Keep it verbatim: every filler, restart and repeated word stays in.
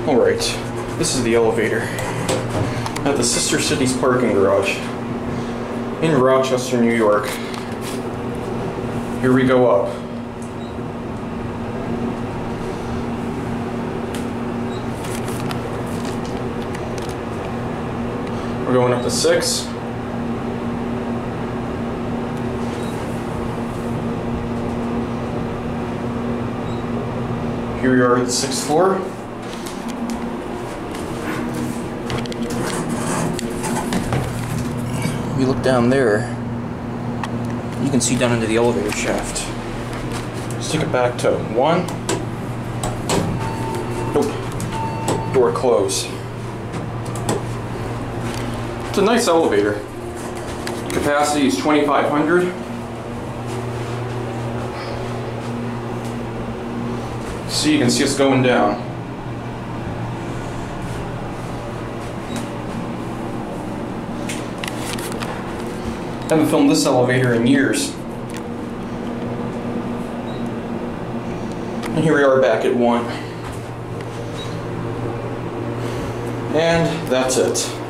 Alright, this is the elevator at the Sister Cities parking garage in Rochester, New York. Here we go up. We're going up to six. Here we are at the sixth floor. We look down there, you can see down into the elevator shaft. Let's take it back to one. Nope. Door closed. It's a nice elevator. Capacity is twenty-five hundred. So you can see us going down. Haven't filmed this elevator in years. And here we are back at one. And that's it.